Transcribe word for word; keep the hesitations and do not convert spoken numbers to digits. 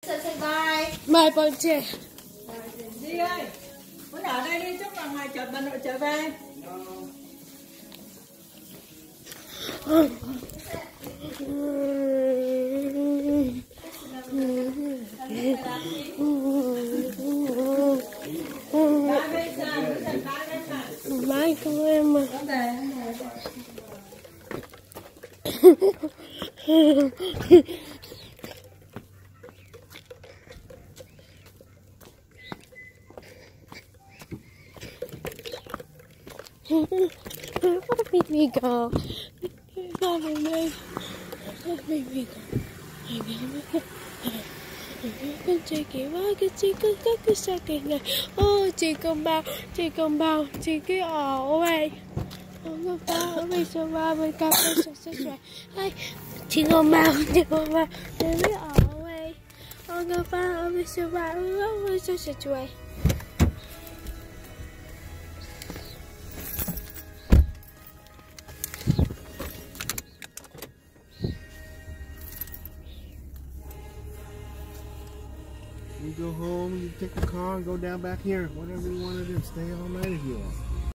Bye. Bye con chị. Đi ơi, muốn ở đây đi chúc bà ngoài chợ bà nội trở về. Bye con em mà. Let me go. Let me go. Let me go. Con chị kìa quá, cái chị cứ cứ cứ sao kìa này. Ô chị con bao, chị con bao, chị cái ổ vậy. Con bao ở bên số ba bên cặp bên số số số. Hay chị con bao, chị con bao, chị cái ổ vậy. Con bao ở bên số ba bên số số số. You go home, you take the car and go down back here. Whatever you want to do. Stay all night if you want.